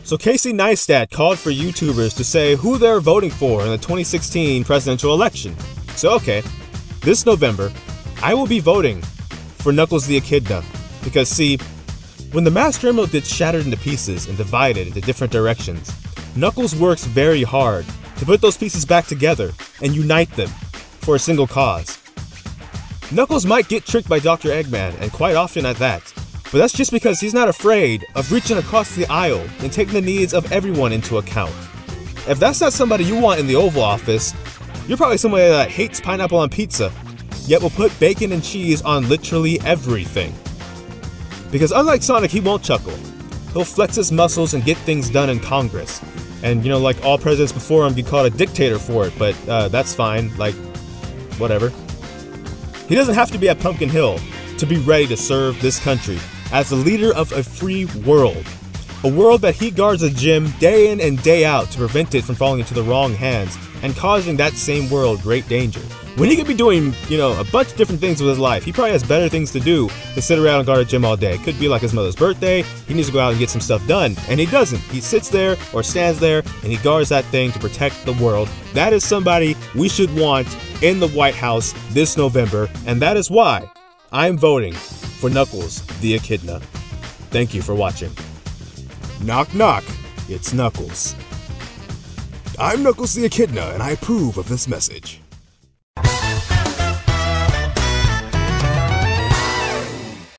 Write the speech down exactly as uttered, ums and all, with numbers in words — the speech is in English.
So Casey Neistat called for YouTubers to say who they're voting for in the twenty sixteen presidential election. So okay, this November, I will be voting for Knuckles the Echidna. Because see, when the Master Emerald gets shattered into pieces and divided into different directions, Knuckles works very hard to put those pieces back together and unite them for a single cause. Knuckles might get tricked by Doctor Eggman, and quite often at that, but that's just because he's not afraid of reaching across the aisle and taking the needs of everyone into account. If that's not somebody you want in the Oval Office, you're probably somebody that hates pineapple on pizza, yet will put bacon and cheese on literally everything. Because unlike Sonic, he won't chuckle. He'll flex his muscles and get things done in Congress. And you know, like all presidents before him, be called a dictator for it, but uh, that's fine, like, whatever. He doesn't have to be at Pumpkin Hill to be ready to serve this country as the leader of a free world. A world that he guards a gym day in and day out to prevent it from falling into the wrong hands and causing that same world great danger. When he could be doing, you know, a bunch of different things with his life, he probably has better things to do than sit around and guard a gym all day. Could be like his mother's birthday, he needs to go out and get some stuff done, and he doesn't. He sits there or stands there and he guards that thing to protect the world. That is somebody we should want in the White House this November, and that is why I'm voting for Knuckles the Echidna. Thank you for watching. Knock knock, it's Knuckles. I'm Knuckles the Echidna, and I approve of this message.